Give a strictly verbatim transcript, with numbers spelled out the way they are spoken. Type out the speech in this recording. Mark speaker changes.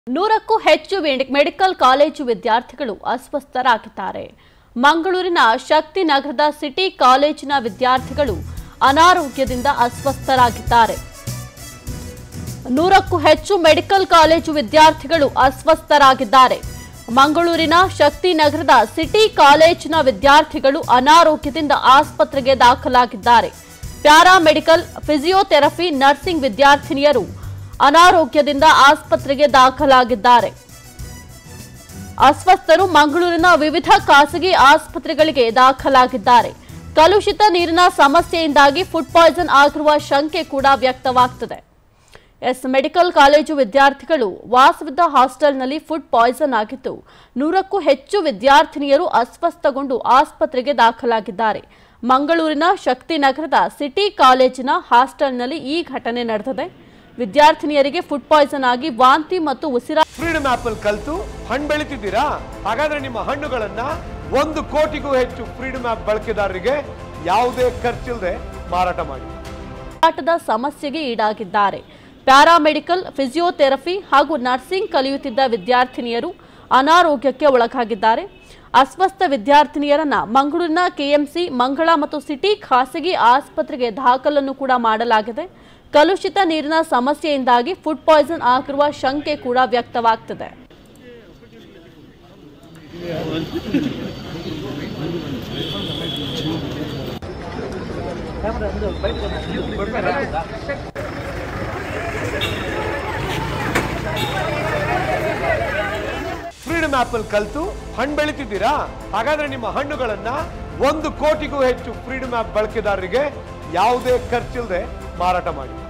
Speaker 1: ನೂರಕ್ಕೂ ಹೆಚ್ಚು medical college ವಿದ್ಯಾರ್ಥಿಗಳು ಅಸ್ವಸ್ಥರಾಗಿದ್ದಾರೆ. ಮಂಗಳೂರಿನ ಶಕ್ತಿ ನಗರದ ಸಿಟಿ ಕಾಲೇಜಿನ ವಿದ್ಯಾರ್ಥಿಗಳು ಅನಾರೋಗ್ಯದಿಂದ ಅಸ್ವಸ್ಥರಾಗಿದ್ದಾರೆ. ನೂರಕ್ಕೂ ಹೆಚ್ಚು ಮೆಡಿಕಲ್ ಕಾಲೇಜು ವಿದ್ಯಾರ್ಥಿಗಳು ಅಸ್ವಸ್ಥರಾಗಿದ್ದಾರೆ. ಮಂಗಳೂರಿನ ಶಕ್ತಿ ನಗರದ ಸಿಟಿ ಕಾಲೇಜಿನ ವಿದ್ಯಾರ್ಥಿಗಳು ಅನಾರೋಗ್ಯದಿಂದ ಆಸ್ಪತ್ರೆಗೆ ದಾಖಲಾಗಿದ್ದಾರೆ. ಪ್ಯಾರಾಮೆಡಿಕಲ್, ಫಿಸಿಯೋಥೆರಪಿ, ನರ್ಸಿಂಗ್ ವಿದ್ಯಾರ್ಥಿನಿಯರು ಅನಾರೋಗ್ಯದಿಂದ ಆಸ್ಪತ್ರೆಗೆ ದಾಖಲಾಗಿದ್ದಾರೆ. ಅಸ್ವಸ್ಥರು ಮಂಗಳೂರಿನ ವಿವಿಧ ಖಾಸಗಿ ಆಸ್ಪತ್ರೆಗಳಿಗೆ ದಾಖಲಾಗಿದ್ದಾರೆ. ಕಲುಷಿತ ನೀರಿನ ಸಮಸ್ಯೆಯಿಂದಾಗಿ ಫುಡ್ ಪಾಯ್ಸನ್ ಆಗಿರುವ ಶಂಕೆ ಕೂಡ ವ್ಯಕ್ತವಾಗ್ತಿದೆ. ಎಸ್ ಮೆಡಿಕಲ್ ಕಾಲೇಜು ವಿದ್ಯಾರ್ಥಿಗಳು ವಾಸವಿದ್ದ ಹಾಸ್ಟೆಲ್ನಲ್ಲಿ ಫುಡ್ ಪಾಯ್ಸನ್ ಆಗಿದ್ದು, ನೂರಕ್ಕೂ ಹೆಚ್ಚು ವಿದ್ಯಾರ್ಥಿನಿಯರು ಅಸ್ವಸ್ಥಗೊಂಡು ಆಸ್ಪತ್ರೆಗೆ ದಾಖಲಾಗಿದ್ದಾರೆ. ಮಂಗಳೂರಿನ ಶಕ್ತಿ ನಗರದ ಸಿಟಿ ಕಾಲೇಜಿನ ಹಾಸ್ಟೆಲ್ನಲ್ಲಿ ಈ ಘಟನೆ ನಡೆದಿದೆ. ವಿದ್ಯಾರ್ಥಿನಿಯರಿಗೆ ಫುಡ್ ಪಾಯ್ಸನ್ ಆಗಿ ವಾಂತಿ ಮತ್ತು ಉಸಿರಾ
Speaker 2: ಫ್ರೀಡಮ್ ಆಪಲ್ ಕಲ್ತು ಹಣ್ಣು ಬೆಳಿತಿದ್ದೀರಾ? ಹಾಗಾದ್ರೆ ನಿಮ್ಮ ಹಣ್ಣುಗಳನ್ನ ಒಂದು ಕೋಟಿಗೂ ಹೆಚ್ಚು ಫ್ರೀಡಮ್ ಆಪ್ ಬಳಕೆದಾರರಿಗೆ ಯಾವುದೇ ಖರ್ಚಿಲ್ಲದೆ ಮಾರಾಟ ಮಾಡಿ.
Speaker 1: ಮಾರಾಟದ ಸಮಸ್ಯೆಗೆ ಈಡಾಗಿದ್ದಾರೆ. ಪ್ಯಾರಾಮೆಡಿಕಲ್, ಫಿಸಿಯೋಥೆರಪಿ ಹಾಗೂ ನರ್ಸಿಂಗ್ ಕಲಿಯುತ್ತಿದ್ದ ವಿದ್ಯಾರ್ಥಿನಿಯರು ಅನಾರೋಗ್ಯಕ್ಕೆ ಒಳಗಾಗಿದ್ದಾರೆ. ಅಸ್ವಸ್ಥ ವಿದ್ಯಾರ್ಥಿನಿಯರನ್ನ ಮಂಗಳೂರಿನ ಕೆಎಂಸಿ, ಮಂಗಳ ಮತ್ತು ಸಿಟಿ ಖಾಸಗಿ ಆಸ್ಪತ್ರೆಗೆ ದಾಖಲನ್ನು ಕೂಡ ಮಾಡಲಾಗಿದೆ. ಕಲುಷಿತ ನೀರಿನ ಸಮಸ್ಯೆಯಿಂದಾಗಿ ಫುಡ್ ಪಾಯ್ಸನ್ ಆಗಿರುವ ಶಂಕೆ ಕೂಡ ವ್ಯಕ್ತವಾಗ್ತಿದೆ.
Speaker 2: ಫ್ರೀಡಮ್ ಆಪಲ್ ಕಲ್ತು ಹಣ್ಣು ಬೆಳಿತಿದ್ದೀರಾ? ಹಾಗಾದ್ರೆ ನಿಮ್ಮ ಹಣ್ಣುಗಳನ್ನ ಒಂದು ಕೋಟಿಗೂ ಹೆಚ್ಚು ಫ್ರೀಡಮ್ ಆಪ್ ಬಳಕೆದಾರರಿಗೆ ಯಾವುದೇ ಖರ್ಚಿಲ್ಲದೆ ಮಾರಾಟ ಮಾಡಿ.